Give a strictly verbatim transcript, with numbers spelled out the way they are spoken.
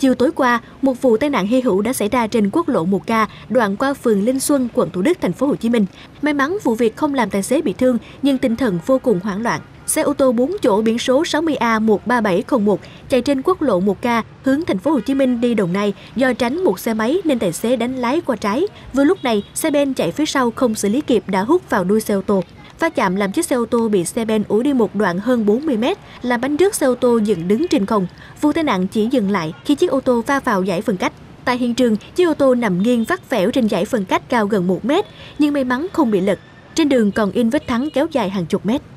Chiều tối qua, một vụ tai nạn hy hữu đã xảy ra trên quốc lộ một K, đoạn qua phường Linh Xuân, quận Thủ Đức, thành phố Hồ Chí Minh. May mắn vụ việc không làm tài xế bị thương, nhưng tinh thần vô cùng hoảng loạn. Xe ô tô bốn chỗ biển số sáu mươi A một ba bảy không một chạy trên quốc lộ một K hướng thành phố Hồ Chí Minh đi Đồng Nai, do tránh một xe máy nên tài xế đánh lái qua trái. Vừa lúc này, xe ben chạy phía sau không xử lý kịp đã hút vào đuôi xe ô tô. Va chạm làm chiếc xe ô tô bị xe ben ủi đi một đoạn hơn bốn mươi mét, làm bánh rước xe ô tô dựng đứng trên không. Vụ tai nạn chỉ dừng lại khi chiếc ô tô va vào dải phân cách. Tại hiện trường, chiếc ô tô nằm nghiêng vắt vẻo trên dải phân cách cao gần một mét, nhưng may mắn không bị lật. Trên đường còn in vết thắng kéo dài hàng chục mét.